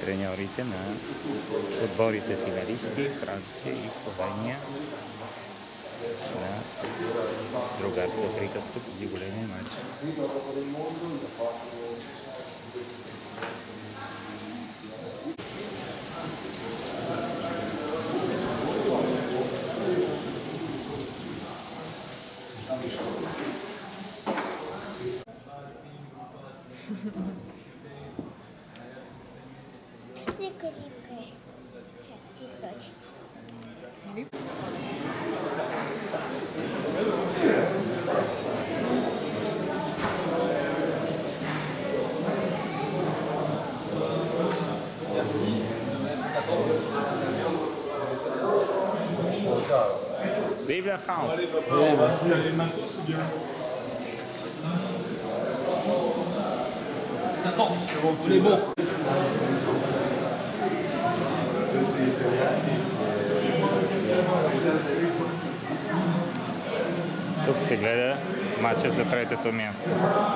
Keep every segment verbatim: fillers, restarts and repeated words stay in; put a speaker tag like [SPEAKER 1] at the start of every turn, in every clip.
[SPEAKER 1] треньорите на отборите финалисти Франция и Словения на другарска приказка преди големия матч. Vive la France!
[SPEAKER 2] Eh, bah, c'est le matos ou bien? Attends, on est bon.
[SPEAKER 1] Тук се гледа матча за третото място.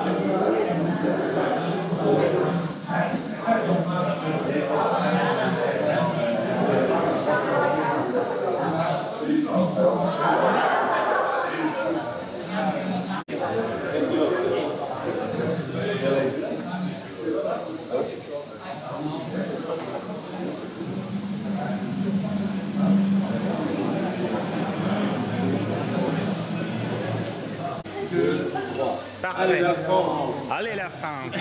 [SPEAKER 2] Allez la France!
[SPEAKER 1] Allez la France!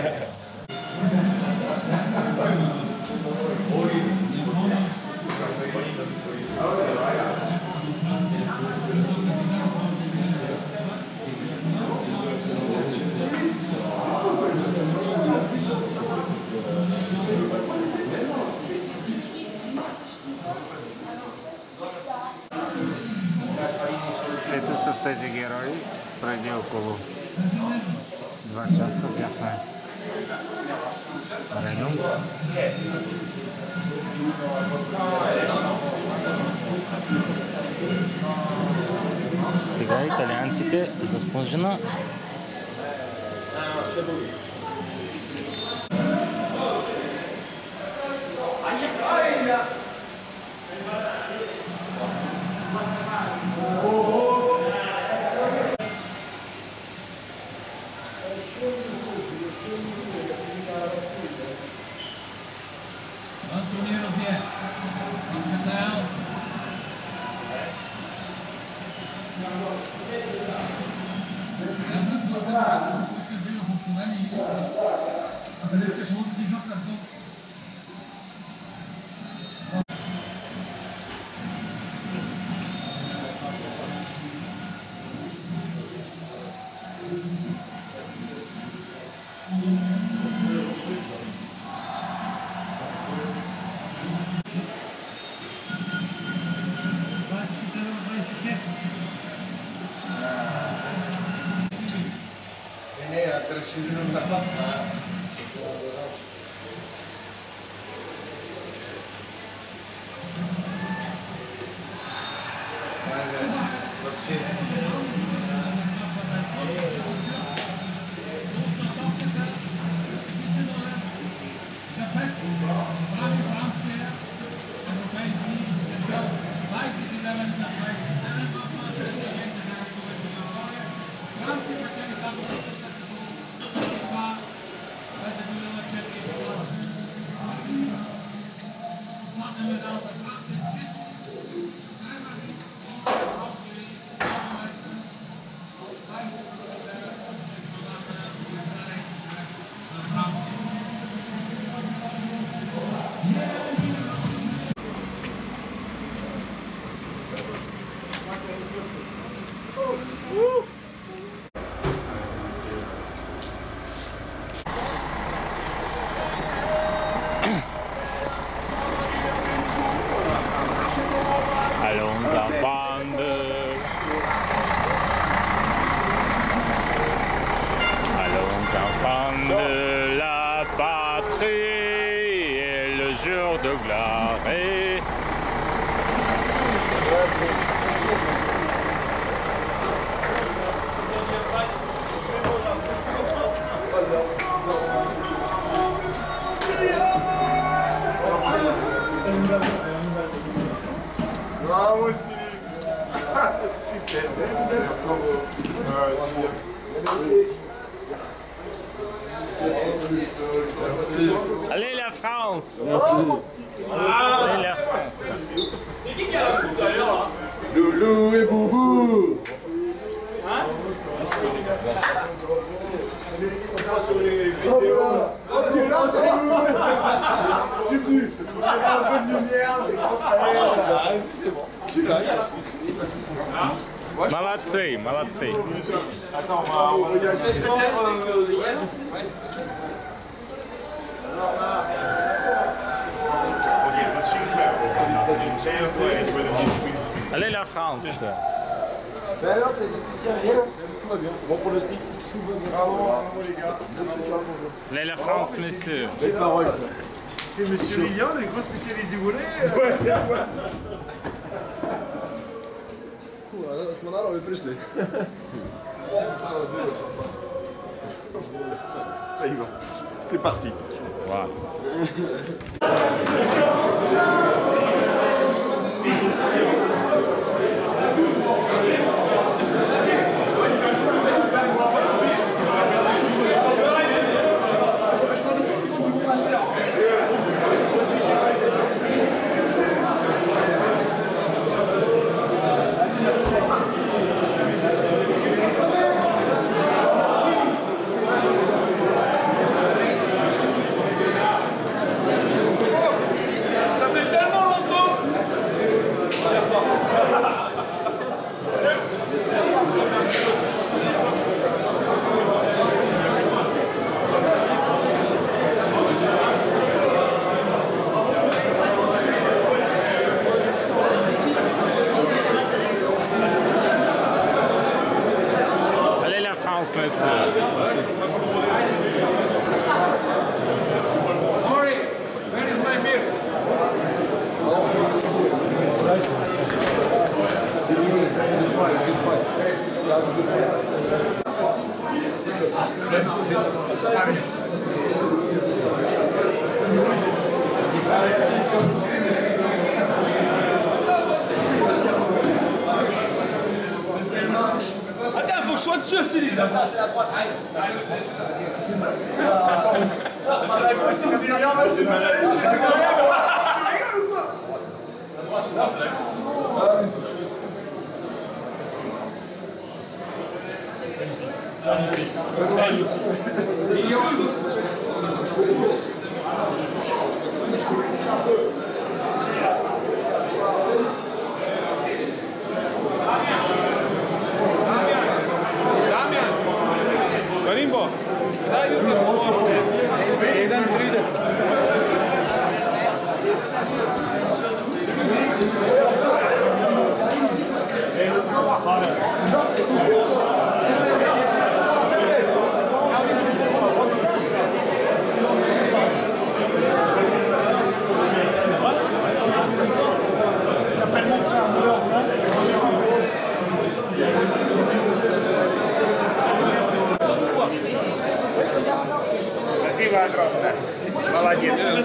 [SPEAKER 1] Ето с тези герои преди около два часа бяхме Рено. Сега италианците заслужено
[SPEAKER 3] Antoniero Dier, Nathanael.
[SPEAKER 1] de la patrie et le jour de gloire. Et...
[SPEAKER 4] Allez la France! Allez la France!
[SPEAKER 5] Loulou et Boubou.
[SPEAKER 2] Sur les vidéos.
[SPEAKER 5] J'ai vu. Un peu de lumière. C'est bon. Je suis là.
[SPEAKER 4] Молодцы, молодцы.
[SPEAKER 2] Attends, on va, on va regarder.
[SPEAKER 4] Allez la France!
[SPEAKER 5] Ben alors, statisticien, rien. Tout va bien. Bon pronostic. Bravo, bravo les gars. Merci, tu vas bonjour.
[SPEAKER 4] Allez la France, monsieur!
[SPEAKER 5] Belle parole, ça.
[SPEAKER 2] C'est Monsieur Lilian, le grand spécialiste du volet.
[SPEAKER 5] Ouais, c'est quoi smo naravno prišli.
[SPEAKER 2] Ça y va. C'est parti.
[SPEAKER 4] Voilà. Allez la France, monsieur!
[SPEAKER 5] This fight, good fight. That was a good fight.
[SPEAKER 6] Attends, faut que je sois dessus aussi, les gars. Ça, c'est la droite.
[SPEAKER 2] Karimbo.
[SPEAKER 4] Спасибо огромное. Молодец.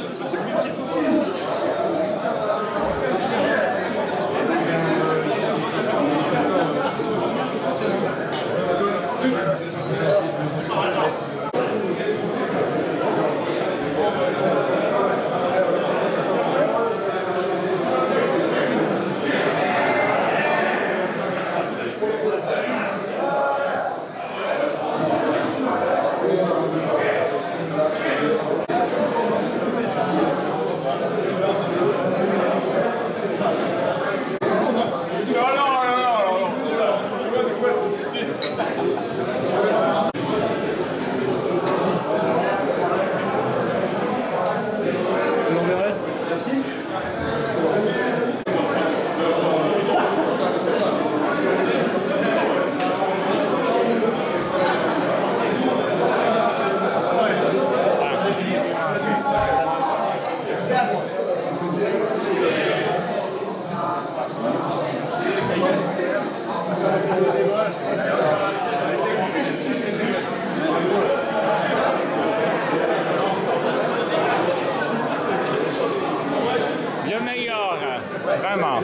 [SPEAKER 4] Le meilleur, vraiment.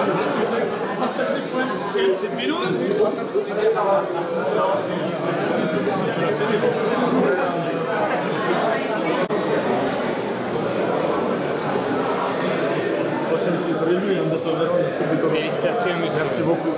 [SPEAKER 6] C'est Pilou?
[SPEAKER 4] Félicitations, monsieur.
[SPEAKER 5] Merci beaucoup.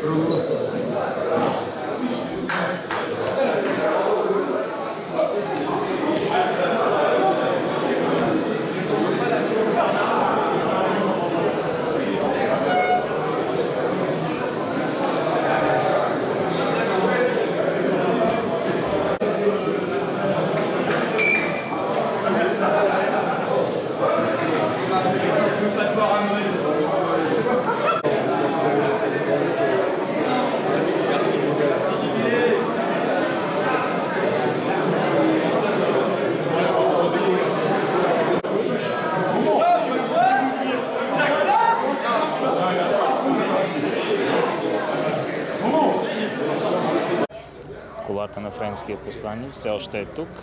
[SPEAKER 4] Колата на френския посланик все още е тук.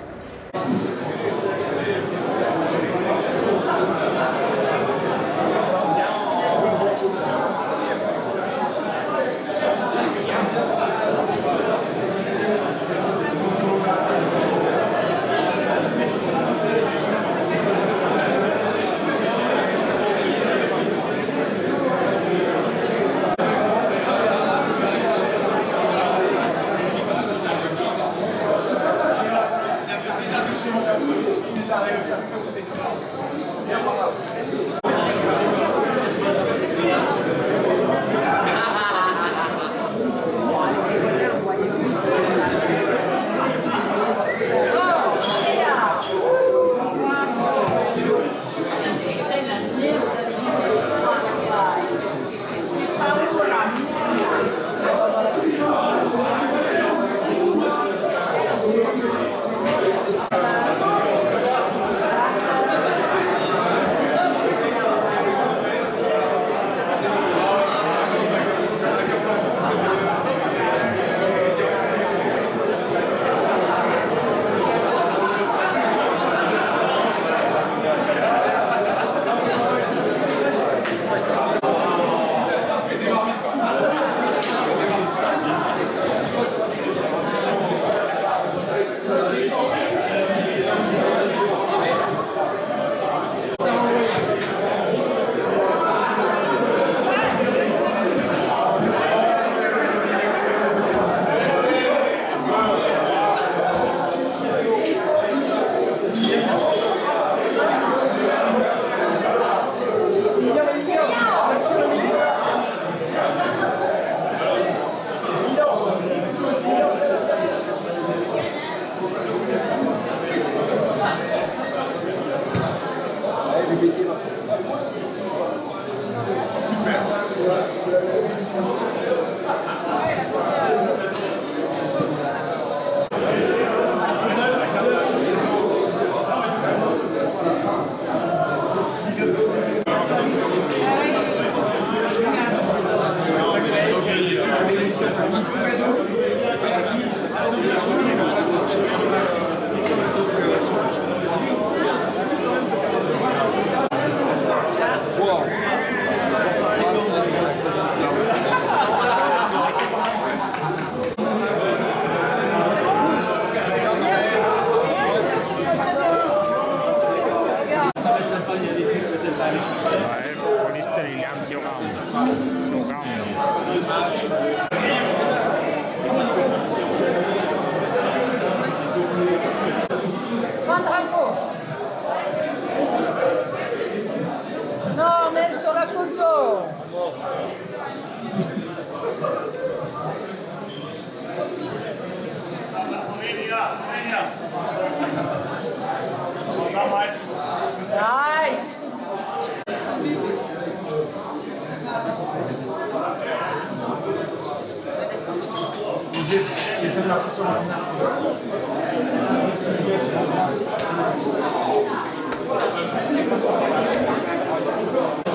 [SPEAKER 1] Koristili ljanki
[SPEAKER 7] Non, mais sur la photo. Nice.